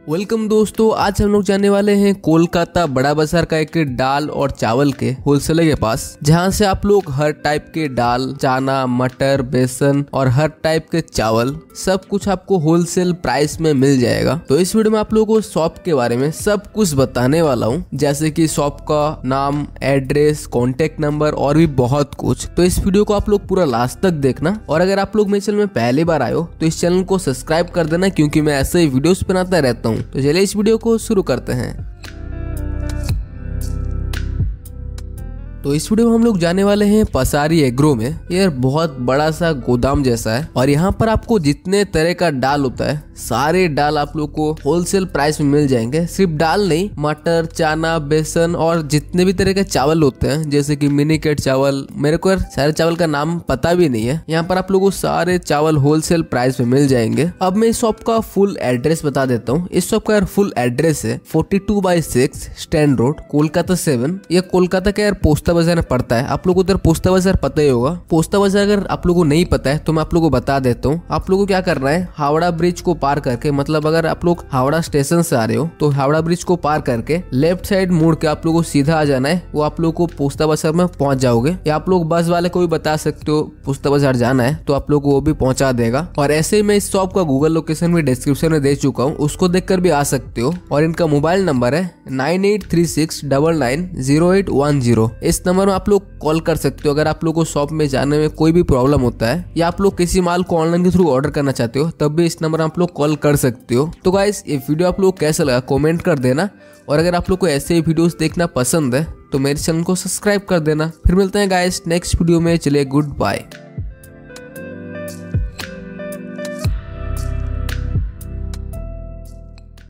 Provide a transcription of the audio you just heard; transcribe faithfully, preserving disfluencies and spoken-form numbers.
Welcome दोस्तों, आज हम लोग जाने वाले हैं कोलकाता बड़ा बाजार का एक दाल और चावल के होलसेलर के पास, जहां से आप लोग हर टाइप के दाल, चना, मटर, बेसन और हर टाइप के चावल सब कुछ आपको होलसेल प्राइस में मिल जाएगा। तो इस वीडियो में आप लोगों को शॉप के बारे में सब कुछ बताने वाला हूं, जैसे कि शॉप का नाम, एड्रेस, कॉन्टेक्ट नंबर और भी बहुत कुछ। तो इस वीडियो को आप लोग पूरा लास्ट तक देखना, और अगर आप लोग मेरे चैनल में पहली बार आए हो तो इस चैनल को सब्सक्राइब कर देना, क्योंकि मैं ऐसे ही वीडियोस बनाता रहता हूँ। तो चलिए इस वीडियो को शुरू करते हैं। तो इस वीडियो में हम लोग जाने वाले हैं पसारी एग्रो में। ये बहुत बड़ा सा गोदाम जैसा है, और यहाँ पर आपको जितने तरह का दाल होता है सारे दाल आप लोग को होलसेल प्राइस में मिल जाएंगे। सिर्फ दाल नहीं, मटर, चना, बेसन और जितने भी तरह के चावल होते हैं, जैसे कि मिनीकेट चावल, मेरे को सारे चावल का नाम पता भी नहीं है। यहाँ पर आप लोगों को सारे चावल होलसेल प्राइस में मिल जाएंगे। अब मैं इस शॉप का फुल एड्रेस बता देता हूँ। इस शॉप का फुल एड्रेस है forty two by six stand road, Kolkata seven. ये कोलकाता का यार पोस्ता बाजार में पड़ता है। आप लोगों को उधर पोस्ता बाजार पता ही होगा। पोस्ता बाजार अगर आप लोगों को नहीं पता है तो मैं आप लोगों को बता देता हूँ। आप लोगों को क्या करना है, हावड़ा ब्रिज को पार करके, मतलब अगर आप लोग हावड़ा स्टेशन से आ रहे हो तो हावड़ा ब्रिज को पार करके लेफ्ट साइड मुड़ के आप लोगों को सीधा आ जाना है। वो आप लोग को पोस्ता बाजार में पहुंच जाओगे, या आप लोग बस वाले को भी बता सकते हो पोस्ता बाजार जाना है तो आप लोग को वो भी पहुंचा देगा। और ऐसे ही मैं इस शॉप का गूगल लोकेशन भी डिस्क्रिप्शन में दे चुका हूँ, उसको देखकर भी आ सकते हो। और इनका मोबाइल नंबर है nine eight three six double nine zero eight one zero. इस नंबर में आप लोग कॉल कर सकते हो अगर आप लोग को शॉप में जाने में कोई भी प्रॉब्लम होता है, या आप लोग किसी माल को ऑनलाइन के थ्रू ऑर्डर करना चाहते हो, तब भी इस नंबर आप लोग कॉल कर सकते हो। तो गाइस, ये वीडियो आप लोग कैसा लगा कमेंट कर देना, और अगर आप लोग को ऐसे ही वीडियोस देखना पसंद है तो मेरे चैनल को सब्सक्राइब कर देना। फिर मिलते हैं गाइस नेक्स्ट वीडियो में। चलिए, गुड बाय।